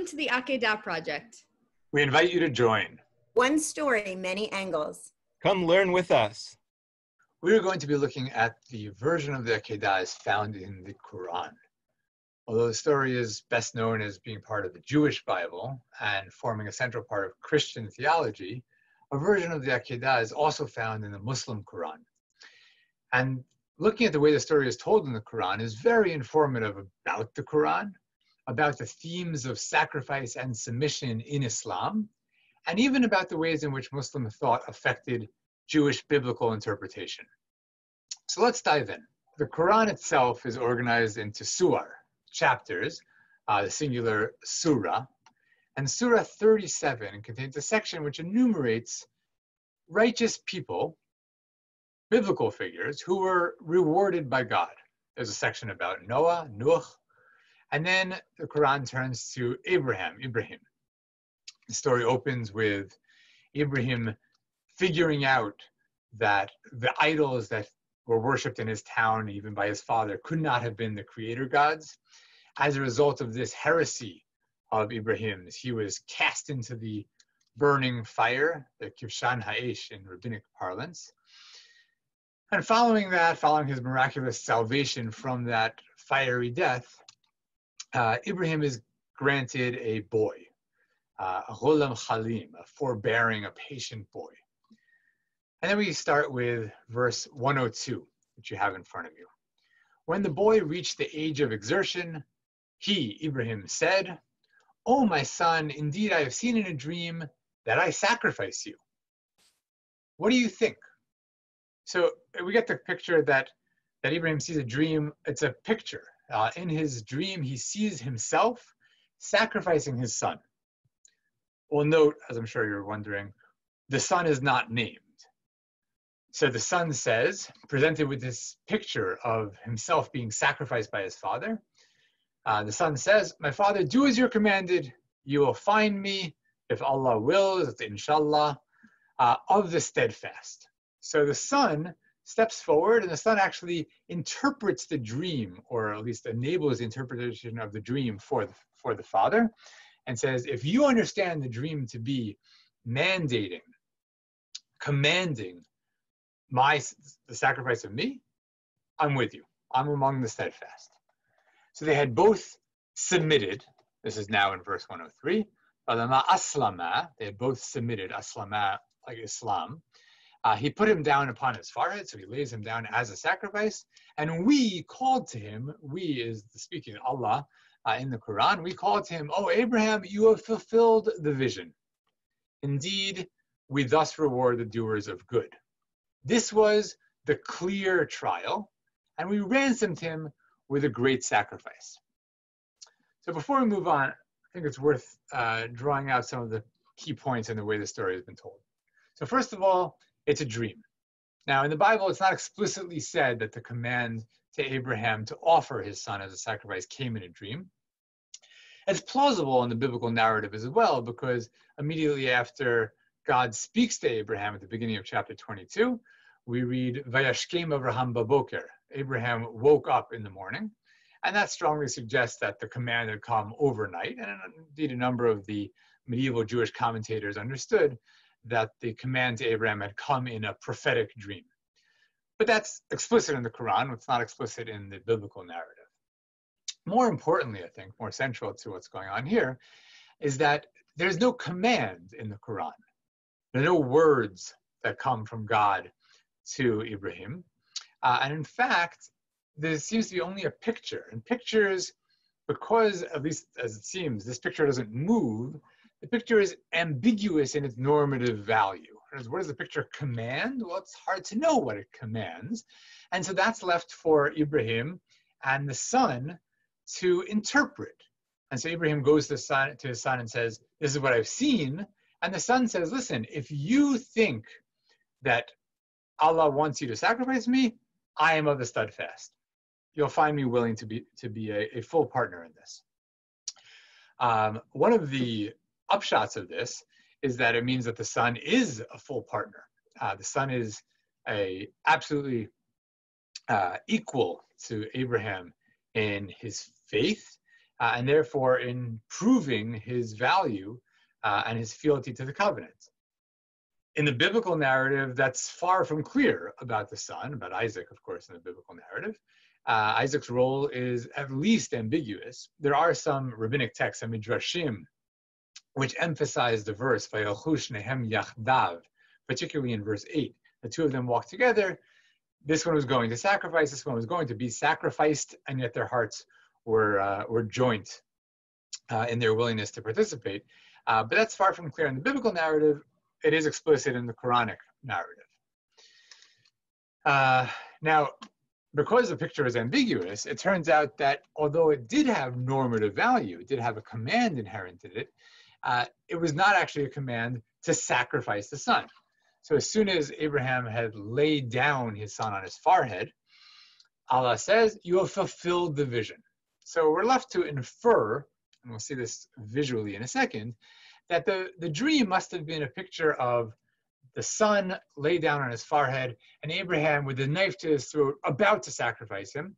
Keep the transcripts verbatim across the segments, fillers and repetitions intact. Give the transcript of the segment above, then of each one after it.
to the Akedah Project. We invite you to join. One story, many angles. Come learn with us. We are going to be looking at the version of the Akedah as found in the Qur'an. Although the story is best known as being part of the Jewish Bible and forming a central part of Christian theology, a version of the Akedah is also found in the Muslim Qur'an. And looking at the way the story is told in the Qur'an is very informative about the Qur'an, about the themes of sacrifice and submission in Islam, and even about the ways in which Muslim thought affected Jewish biblical interpretation. So let's dive in. The Qur'an itself is organized into surah, chapters, uh, the singular surah, and Surah thirty-seven contains a section which enumerates righteous people, biblical figures, who were rewarded by God. There's a section about Noah, Nuh, and then the Qur'an turns to Abraham, Ibrahim. The story opens with Ibrahim figuring out that the idols that were worshipped in his town, even by his father, could not have been the creator gods. As a result of this heresy of Ibrahim's, he was cast into the burning fire, the Kivshan Ha'esh in rabbinic parlance. And following that, following his miraculous salvation from that fiery death, uh, Ibrahim is granted a boy, uh, a Ghulam Khalim, a forbearing, a patient boy. And then we start with verse one oh two, which you have in front of you. When the boy reached the age of exertion, he, Ibrahim, said, "O my son, indeed I have seen in a dream that I sacrifice you. What do you think?" So we get the picture that, that Ibrahim sees a dream. It's a picture. Uh, in his dream, he sees himself sacrificing his son. Well, note, as I'm sure you're wondering, the son is not named. So the son says, presented with this picture of himself being sacrificed by his father, uh, the son says, "My father, do as you're commanded. You will find me, if Allah wills, inshallah, uh, of the steadfast." So the son steps forward, and the son actually interprets the dream, or at least enables the interpretation of the dream for the, for the father, and says, if you understand the dream to be mandating, commanding my the sacrifice of me, I'm with you. I'm among the steadfast. So they had both submitted. This is now in verse one oh three. Aslama, they had both submitted, aslama, like Islam. Uh, he put him down upon his forehead, so he lays him down as a sacrifice. And we called to him, we is the speaking of Allah uh, in the Quran, we called to him, "O Abraham, you have fulfilled the vision. Indeed, we thus reward the doers of good." This was the clear trial, and we ransomed him with a great sacrifice. So before we move on, I think it's worth uh, drawing out some of the key points in the way the story has been told. So first of all, it's a dream. Now, in the Bible, it's not explicitly said that the command to Abraham to offer his son as a sacrifice came in a dream. It's plausible in the biblical narrative as well, because immediately after God speaks to Abraham at the beginning of chapter twenty-two, we read, "Vayashkem Avraham baboker." Abraham woke up in the morning, and that strongly suggests that the command had come overnight, and indeed a number of the medieval Jewish commentators understood that the command to Abraham had come in a prophetic dream. But that's explicit in the Quran. It's not explicit in the biblical narrative. More importantly, I think, more central to what's going on here, is that there's no command in the Quran. There are no words that come from God to Ibrahim. Uh, and in fact, there seems to be only a picture. And pictures, because, at least as it seems, this picture doesn't move, the picture is ambiguous in its normative value. What does the picture command? Well, it's hard to know what it commands. And so that's left for Ibrahim and the son to interpret. And so Ibrahim goes to, the son, to his son and says, "This is what I've seen." And the son says, "Listen, if you think that Allah wants you to sacrifice me, I am of the steadfast. You'll find me willing to be, to be a, a full partner in this." Um, one of the upshots of this is that it means that the son is a full partner. Uh, the son is a absolutely uh, equal to Abraham in his faith uh, and therefore in proving his value uh, and his fealty to the covenant. In the biblical narrative, that's far from clear about the son, about Isaac, of course, in the biblical narrative. Uh, Isaac's role is at least ambiguous. There are some rabbinic texts, and midrashim, which emphasize the verse, "Vayalchu shnehem yachdav," particularly in verse eight. The two of them walk together. This one was going to sacrifice, this one was going to be sacrificed, and yet their hearts were, uh, were joint uh, in their willingness to participate. Uh, but that's far from clear in the biblical narrative. It is explicit in the Quranic narrative. Uh, now, because the picture is ambiguous, it turns out that although it did have normative value, it did have a command inherent in it, uh, it was not actually a command to sacrifice the son. So as soon as Abraham had laid down his son on his forehead, Allah says, "You have fulfilled the vision." So we're left to infer, and we'll see this visually in a second, that the, the dream must have been a picture of the son laid down on his forehead and Abraham with a knife to his throat about to sacrifice him.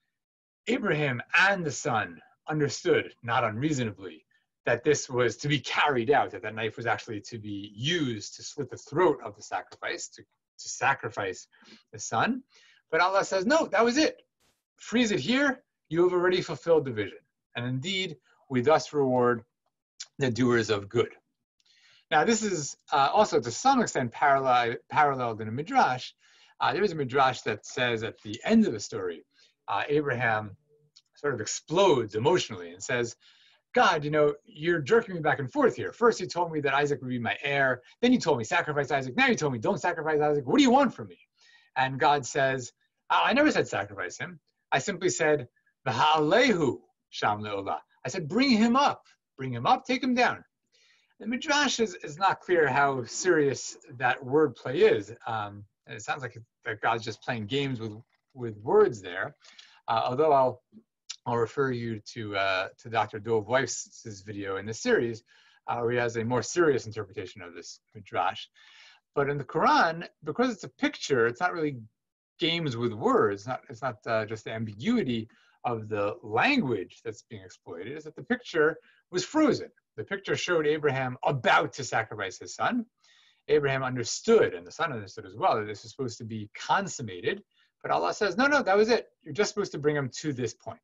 Abraham and the son understood, not unreasonably, that this was to be carried out, that that knife was actually to be used to slit the throat of the sacrifice, to, to sacrifice the son. But Allah says, no, that was it. Freeze it here, you have already fulfilled the vision. And indeed, we thus reward the doers of good. Now, this is uh, also to some extent parallel, paralleled in a midrash. Uh, there is a midrash that says at the end of the story, uh, Abraham sort of explodes emotionally and says, God, you know, you're jerking me back and forth here. First, you told me that Isaac would be my heir. Then you told me sacrifice Isaac. Now you told me don't sacrifice Isaac. What do you want from me? And God says, I never said sacrifice him. I simply said, V'ha'alehu sham le'olah. I said, bring him up. Bring him up, take him down. The midrash is, is not clear how serious that wordplay is. Um, and it sounds like that God's just playing games with, with words there. Uh, although I'll I'll refer you to uh, to Doctor Dov Weiss's video in this series, uh, where he has a more serious interpretation of this midrash. But in the Quran, because it's a picture, it's not really games with words. It's not, it's not uh, just the ambiguity of the language that's being exploited, is that the picture was frozen. The picture showed Abraham about to sacrifice his son. Abraham understood, and the son understood as well, that this was supposed to be consummated. But Allah says, no, no, that was it. You're just supposed to bring him to this point.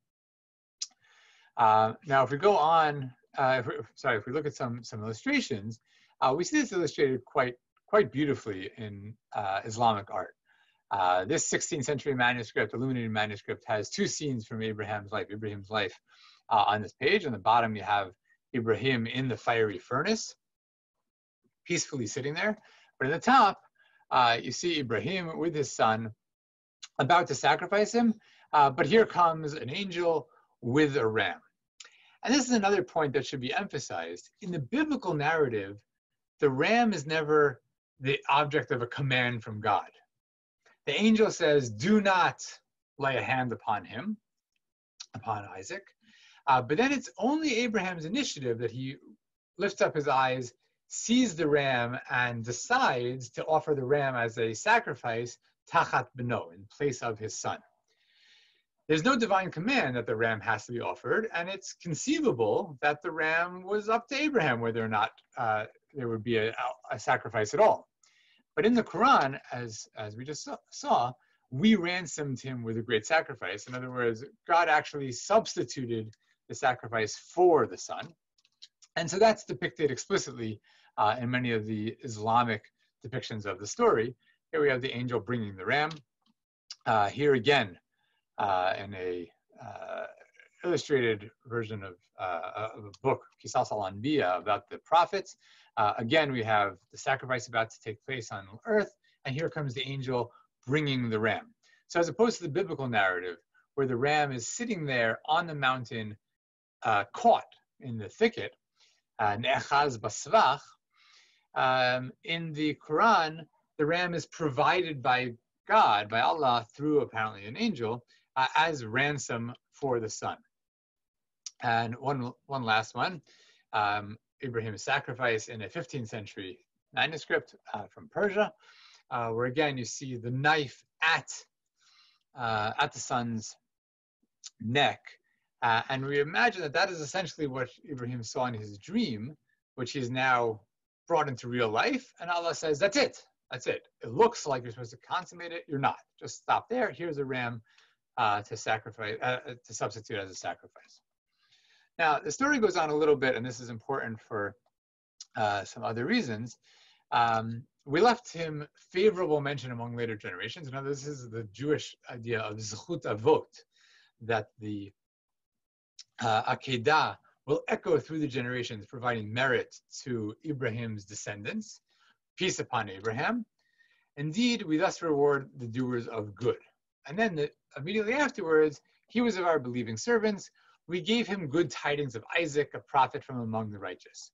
Uh, now, if we go on, uh, if we, sorry, if we look at some, some illustrations, uh, we see this illustrated quite, quite beautifully in uh, Islamic art. Uh, this sixteenth century manuscript, illuminated manuscript, has two scenes from Abraham's life, Ibrahim's life uh, on this page. On the bottom, you have Ibrahim in the fiery furnace, peacefully sitting there. But at the top, uh, you see Ibrahim with his son about to sacrifice him. Uh, but here comes an angel with a ram. And this is another point that should be emphasized. In the biblical narrative, the ram is never the object of a command from God. The angel says, do not lay a hand upon him, upon Isaac. Uh, but then it's only Abraham's initiative that he lifts up his eyes, sees the ram, and decides to offer the ram as a sacrifice, tachat beno, in place of his son. There's no divine command that the ram has to be offered, and it's conceivable that the ram was up to Abraham whether or not uh, there would be a, a sacrifice at all. But in the Quran, as, as we just saw, saw, we ransomed him with a great sacrifice. In other words, God actually substituted the sacrifice for the son. And so that's depicted explicitly uh, in many of the Islamic depictions of the story. Here we have the angel bringing the ram. Uh, here again, uh, in a uh, illustrated version of, uh, of a book, Qisas al-Anbiya, about the prophets. Uh, again, we have the sacrifice about to take place on earth, and here comes the angel bringing the ram. So as opposed to the biblical narrative, where the ram is sitting there on the mountain, uh, caught in the thicket, ne'echaz basvach, um, in the Quran, the ram is provided by God, by Allah, through apparently an angel, uh, as ransom for the son. And one, one last one, um, Ibrahim's sacrifice in a fifteenth century manuscript uh, from Persia, uh, where again you see the knife at, uh, at the son's neck, Uh, and we imagine that that is essentially what Ibrahim saw in his dream, which he's now brought into real life. And Allah says, that's it. That's it. It looks like you're supposed to consummate it. You're not. Just stop there. Here's a ram uh, to sacrifice, uh, to substitute as a sacrifice. Now, the story goes on a little bit, and this is important for uh, some other reasons. Um, we left him favorable mention among later generations. Now, this is the Jewish idea of zechut avot, that the uh, Akedah will echo through the generations, providing merit to Ibrahim's descendants. Peace upon Abraham. Indeed, we thus reward the doers of good. And then the, immediately afterwards, he was of our believing servants. We gave him good tidings of Isaac, a prophet from among the righteous.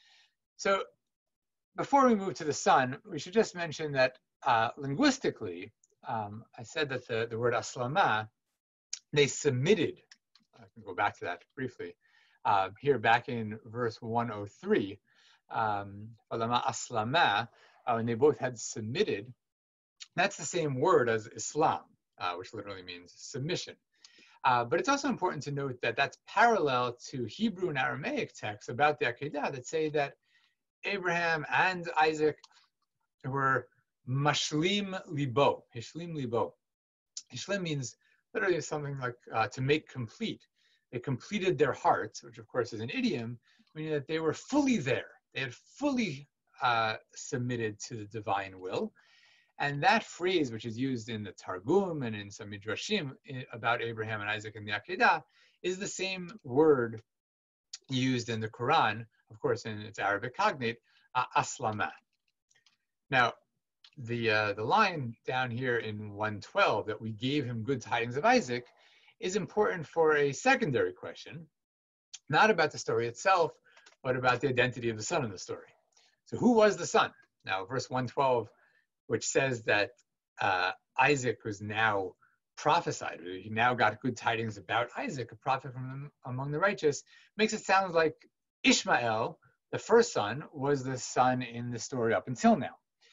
So before we move to the son, we should just mention that uh, linguistically, um, I said that the, the word aslama, they submitted. I can go back to that briefly. Uh, here back in verse one oh three, um, aslama, uh, and they both had submitted. That's the same word as Islam, uh, which literally means submission. Uh, but it's also important to note that that's parallel to Hebrew and Aramaic texts about the Akedah that say that Abraham and Isaac were mashlim libo, hishlim libo. Hishlim means literally something like uh, to make complete. They completed their hearts, which of course is an idiom, meaning that they were fully there. They had fully uh, submitted to the divine will. And that phrase, which is used in the Targum and in some Midrashim about Abraham and Isaac and the Akedah, is the same word used in the Qur'an, of course, in its Arabic cognate, uh, aslama. Now, the, uh, the line down here in one twelve that we gave him good tidings of Isaac is important for a secondary question, not about the story itself, but about the identity of the son in the story. So who was the son? Now, verse one twelve, which says that uh, Isaac was now prophesied, he now got good tidings about Isaac, a prophet from among the righteous, makes it sound like Ishmael, the first son, was the son in the story up until now.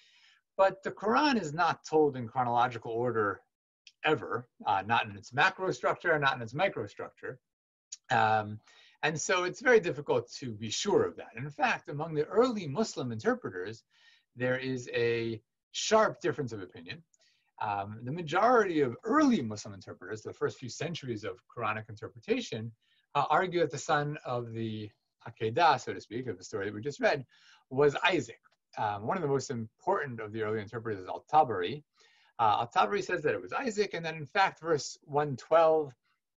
But the Quran is not told in chronological order ever, uh, not in its macro structure, not in its micro structure. Um, and so it's very difficult to be sure of that. In fact, among the early Muslim interpreters, there is a sharp difference of opinion. Um, the majority of early Muslim interpreters, the first few centuries of Quranic interpretation, uh, argue that the son of the Akedah, so to speak, of the story that we just read, was Isaac. Um, one of the most important of the early interpreters is Al-Tabari. Uh, Al-Tabari says that it was Isaac, and then in fact, verse one twelve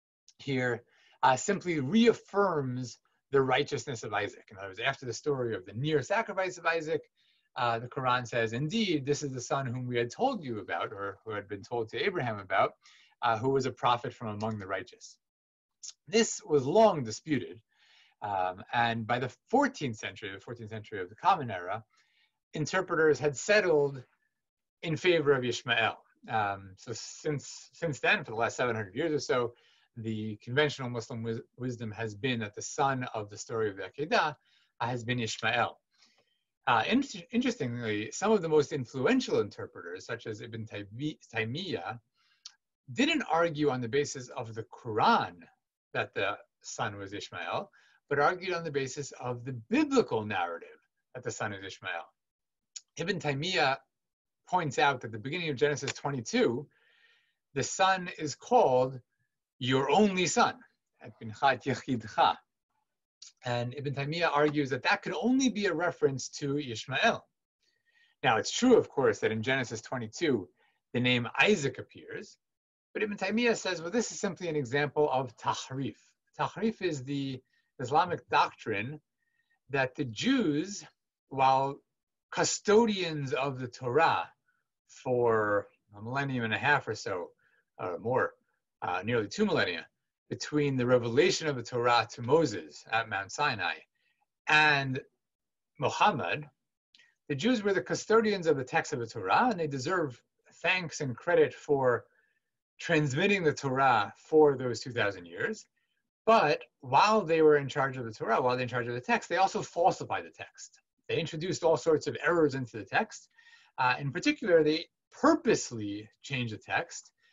here uh, simply reaffirms the righteousness of Isaac. In other words, after the story of the near sacrifice of Isaac, uh, the Quran says, indeed, this is the son whom we had told you about, or who had been told to Abraham about, uh, who was a prophet from among the righteous. This was long disputed, um, and by the fourteenth century, the fourteenth century of the Common Era, interpreters had settled in favor of Ishmael. Um, so since since then, for the last seven hundred years or so, the conventional Muslim wis wisdom has been that the son of the story of the Akedah uh, has been Ishmael. Uh, in interestingly, some of the most influential interpreters, such as Ibn Taymiyyah, didn't argue on the basis of the Quran that the son was Ishmael, but argued on the basis of the biblical narrative that the son is Ishmael. Ibn Taymiyyah points out that at the beginning of Genesis twenty-two, the son is called your only son, and Ibn Taymiyyah argues that that could only be a reference to Ishmael. Now, it's true, of course, that in Genesis twenty-two, the name Isaac appears, but Ibn Taymiyyah says, well, this is simply an example of tahrif. Tahrif is the Islamic doctrine that the Jews, while custodians of the Torah for a millennium and a half or so, or more, uh, nearly two millennia, between the revelation of the Torah to Moses at Mount Sinai and Muhammad, the Jews were the custodians of the text of the Torah, and they deserve thanks and credit for transmitting the Torah for those two thousand years. But while they were in charge of the Torah, while they're in charge of the text, they also falsified the text. They introduced all sorts of errors into the text. Uh, in particular, they purposely changed the text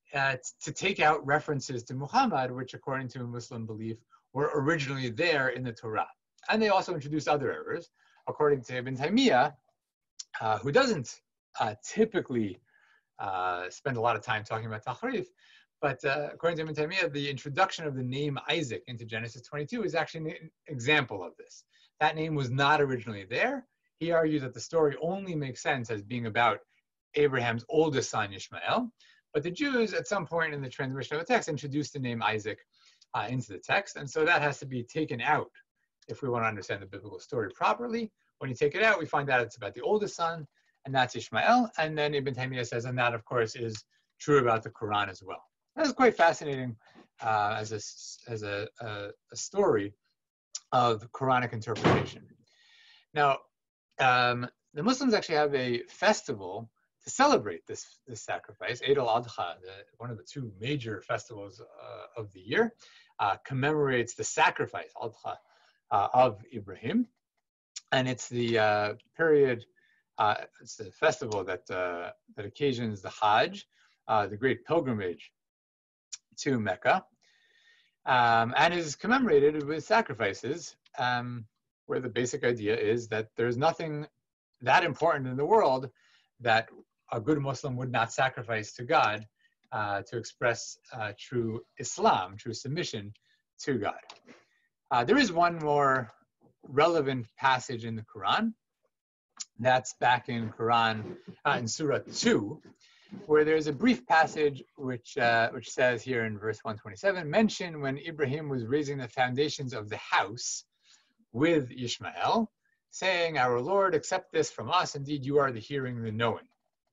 uh, to take out references to Muhammad, which according to Muslim belief were originally there in the Torah. And they also introduced other errors. According to Ibn Taymiyyah, uh, who doesn't uh, typically uh, spend a lot of time talking about Tahrif, but uh, according to Ibn Taymiyyah, the introduction of the name Isaac into Genesis twenty-two is actually an example of this. That name was not originally there. He argues that the story only makes sense as being about Abraham's oldest son, Ishmael. But the Jews, at some point in the transmission of the text, introduced the name Isaac uh, into the text. And so that has to be taken out if we want to understand the biblical story properly. When you take it out, we find out it's about the oldest son, and that's Ishmael. And then Ibn Taymiyyah says, and that, of course, is true about the Qur'an as well. That is quite fascinating uh, as, a, as a, a, a story of Quranic interpretation. Now, um, the Muslims actually have a festival to celebrate this, this sacrifice. Eid al-Adha, one of the two major festivals uh, of the year, uh, commemorates the sacrifice, Adha, uh, of Ibrahim. And it's the uh, period, uh, it's the festival that, uh, that occasions the Hajj, uh, the great pilgrimage to Mecca, um, and is commemorated with sacrifices, um, where the basic idea is that there's nothing that important in the world that a good Muslim would not sacrifice to God uh, to express uh, true Islam, true submission to God. Uh, there is one more relevant passage in the Quran. That's back in Quran, uh, in Surah two, where there's a brief passage which, uh, which says here in verse one twenty-seven, mention when Ibrahim was raising the foundations of the house with Ishmael, saying, our Lord, accept this from us. Indeed, you are the hearing, the knowing.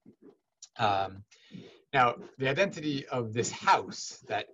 Um, now, the identity of this house that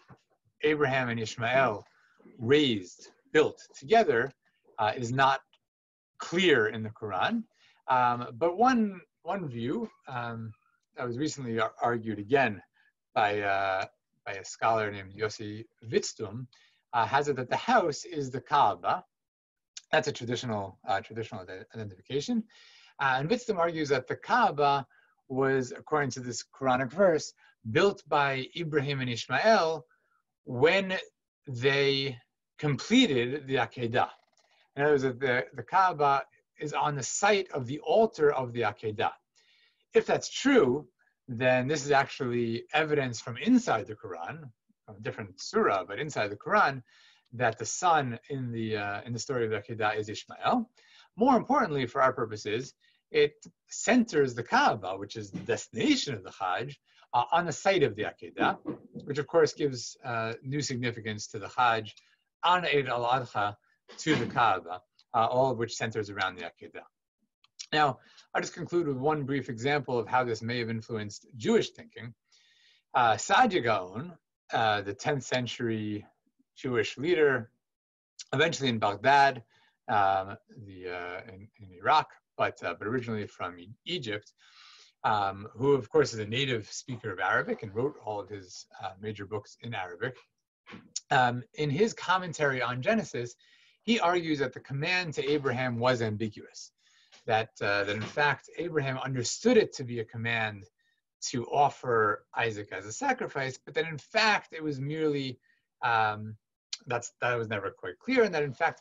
Abraham and Ishmael raised, built together, uh, is not clear in the Quran. Um, but one, one view um, that was recently argued again by, uh, by a scholar named Yossi Witztum uh, has it that the house is the Kaaba. That's a traditional, uh, traditional identification. Uh, and Witztum argues that the Kaaba was, according to this Quranic verse, built by Ibrahim and Ishmael when they completed the Akedah. In other words, the, the Kaaba is on the site of the altar of the Akedah. If that's true, then this is actually evidence from inside the Quran, from a different surah, but inside the Quran, that the son in the, uh, in the story of the Akedah is Ishmael. More importantly, for our purposes, it centers the Kaaba, which is the destination of the Hajj, uh, on the site of the Akedah, which of course gives uh, new significance to the Hajj on Eid al-Adha to the Kaaba, uh, all of which centers around the Akedah. Now, I'll just conclude with one brief example of how this may have influenced Jewish thinking. Uh, Saadia Gaon, uh, the tenth century Jewish leader, eventually in Baghdad, um, the, uh, in, in Iraq, but, uh, but originally from e Egypt, um, who of course is a native speaker of Arabic and wrote all of his uh, major books in Arabic. Um, in his commentary on Genesis, he argues that the command to Abraham was ambiguous, that, uh, that in fact Abraham understood it to be a command to offer Isaac as a sacrifice, but that in fact it was merely, um, that's, that was never quite clear, and that in fact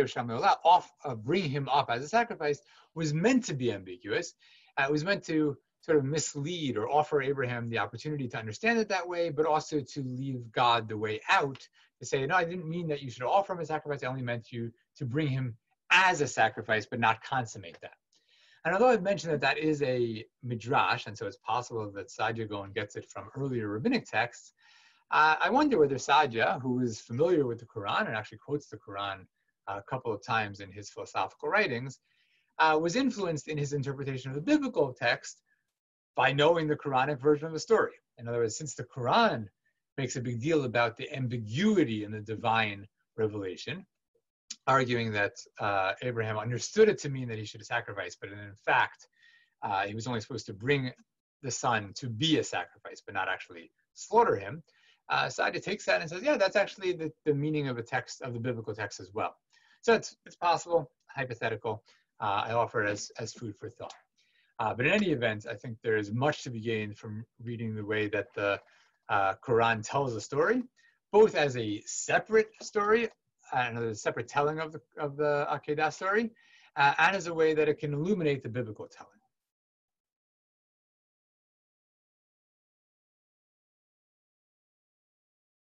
off, uh, bring him up as a sacrifice was meant to be ambiguous. Uh, it was meant to sort of mislead or offer Abraham the opportunity to understand it that way, but also to leave God the way out, to say, no, I didn't mean that you should offer him a sacrifice, I only meant you to bring him as a sacrifice, but not consummate that. And although I've mentioned that that is a midrash, and so it's possible that Saadia Gaon gets it from earlier rabbinic texts, uh, I wonder whether Saadia, who is familiar with the Quran and actually quotes the Quran uh, a couple of times in his philosophical writings, uh, was influenced in his interpretation of the biblical text by knowing the Quranic version of the story. In other words, since the Quran makes a big deal about the ambiguity in the divine revelation, arguing that uh, Abraham understood it to mean that he should sacrifice, but in fact, uh, he was only supposed to bring the son to be a sacrifice, but not actually slaughter him. Uh, Saadia takes that and says, yeah, that's actually the, the meaning of a text, of the biblical text as well. So it's, it's possible, hypothetical. Uh, I offer it as, as food for thought. Uh, but in any event, I think there is much to be gained from reading the way that the uh, Qur'an tells a story, both as a separate story and a separate telling of the, of the Akedah story, uh, and as a way that it can illuminate the biblical telling.